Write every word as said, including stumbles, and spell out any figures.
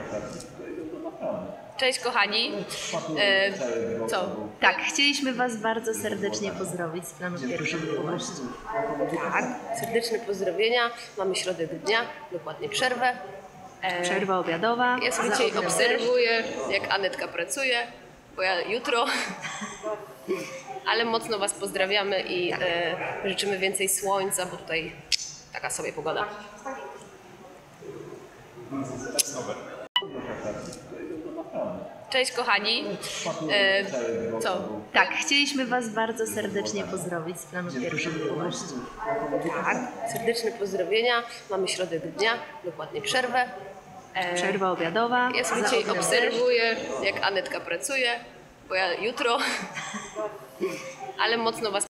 Cześć kochani. E, co? Tak, chcieliśmy Was bardzo serdecznie pozdrowić z planu pierwszej miłości. Tak, serdeczne pozdrowienia. Mamy środek dnia, dokładnie przerwę. E, Przerwa obiadowa. ja sobie za dzisiaj oknem obserwuję, jak Anetka pracuje, bo ja jutro. Ale mocno Was pozdrawiamy i e, życzymy więcej słońca, bo tutaj taka sobie pogoda. Cześć kochani. E, co? Tak, chcieliśmy Was bardzo serdecznie pozdrowić z planu pierwszej miłości. Tak, serdeczne pozdrowienia. Mamy środek dnia, dokładnie przerwę. E, Przerwa obiadowa. ja sobie za dzisiaj oknem obserwuję, jak Anetka pracuje, bo ja jutro. Ale mocno Was